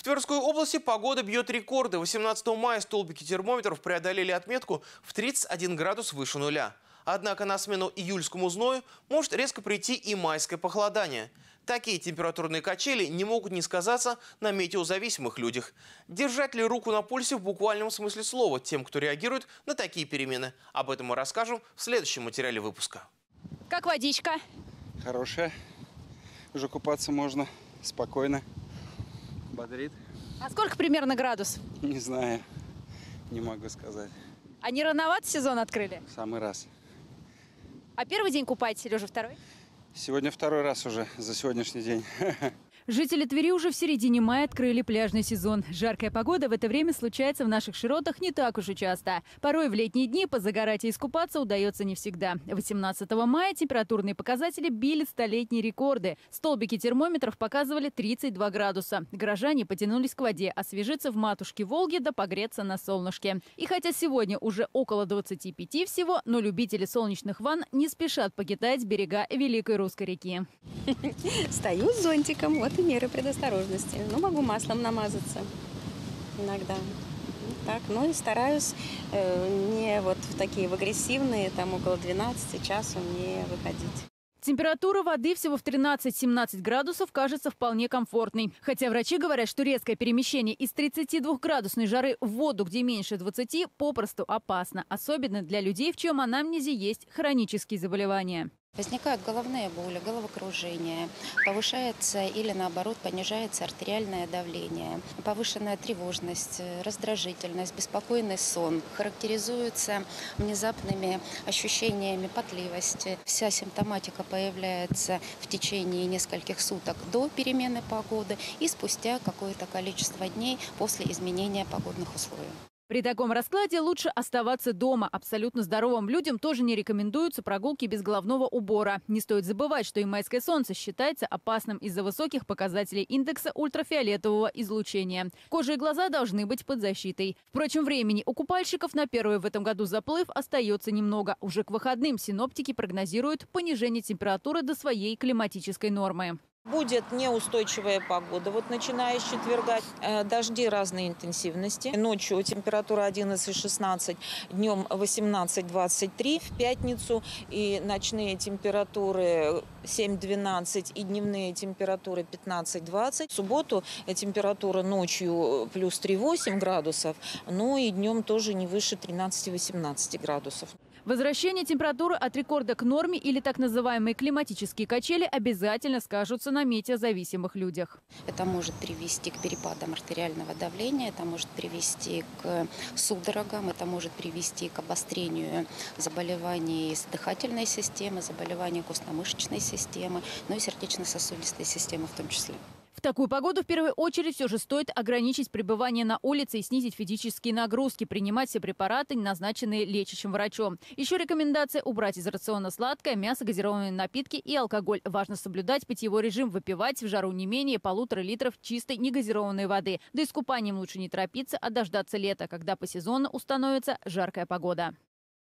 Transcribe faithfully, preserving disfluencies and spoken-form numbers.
Тверской области погода бьет рекорды. восемнадцатого мая столбики термометров преодолели отметку в тридцать один градус выше нуля. Однако на смену июльскому зною может резко прийти и майское похолодание. Такие температурные качели не могут не сказаться на метеозависимых людях. Держать ли руку на пульсе в буквальном смысле слова тем, кто реагирует на такие перемены? Об этом мы расскажем в следующем материале выпуска. Как водичка? Хорошая. Уже купаться можно спокойно. Бодрит. А сколько примерно градусов? Не знаю. Не могу сказать. А не рановато сезон открыли? В самый раз. А первый день купаетесь или уже второй? Сегодня второй раз уже за сегодняшний день. Жители Твери уже в середине мая открыли пляжный сезон. Жаркая погода в это время случается в наших широтах не так уж и часто. Порой в летние дни позагорать и искупаться удается не всегда. восемнадцатого мая температурные показатели били столетние рекорды. Столбики термометров показывали тридцать два градуса. Горожане потянулись к воде, освежиться в матушке Волги да погреться на солнышке. И хотя сегодня уже около двадцати пяти всего, но любители солнечных ванн не спешат покидать берега Великой Русской реки. Стою с зонтиком, вот и меры предосторожности. Ну, могу маслом намазаться иногда. Так, ну и стараюсь э, не вот в такие в агрессивные, там около двенадцати часу не выходить. Температура воды всего в тринадцать-семнадцать градусов кажется вполне комфортной. Хотя врачи говорят, что резкое перемещение из тридцатидвухградусной жары в воду, где меньше двадцати, попросту опасно. Особенно для людей, в чьем анамнезе есть хронические заболевания. Возникают головные боли, головокружение, повышается или наоборот понижается артериальное давление, повышенная тревожность, раздражительность, беспокойный сон. Характеризуется внезапными ощущениями потливости. Вся симптоматика появляется в течение нескольких суток до перемены погоды и спустя какое-то количество дней после изменения погодных условий. При таком раскладе лучше оставаться дома. Абсолютно здоровым людям тоже не рекомендуются прогулки без головного убора. Не стоит забывать, что и майское солнце считается опасным из-за высоких показателей индекса ультрафиолетового излучения. Кожа и глаза должны быть под защитой. Впрочем, времени у купальщиков на первый в этом году заплыв остается немного. Уже к выходным синоптики прогнозируют понижение температуры до своей климатической нормы. Будет неустойчивая погода, вот начиная с четверга. Дожди разной интенсивности. Ночью температура одиннадцать-шестнадцать, днем восемнадцать-двадцать три. В пятницу и ночные температуры семь-двенадцать и дневные температуры пятнадцать-двадцать. В субботу температура ночью плюс три-восемь градусов, но и днем тоже не выше тринадцати-восемнадцати градусов. Возвращение температуры от рекорда к норме или так называемые климатические качели обязательно скажутся на метеозависимых людях. Это может привести к перепадам артериального давления, это может привести к судорогам, это может привести к обострению заболеваний дыхательной системы, заболеваний костно-мышечной системы, ну и сердечно-сосудистой системы в том числе. В такую погоду в первую очередь все же стоит ограничить пребывание на улице и снизить физические нагрузки, принимать все препараты, назначенные лечащим врачом. Еще рекомендация убрать из рациона сладкое, мясо, газированные напитки и алкоголь. Важно соблюдать питьевой режим, выпивать в жару не менее полутора литров чистой негазированной воды. Да и с купанием лучше не торопиться, а дождаться лета, когда по сезону установится жаркая погода.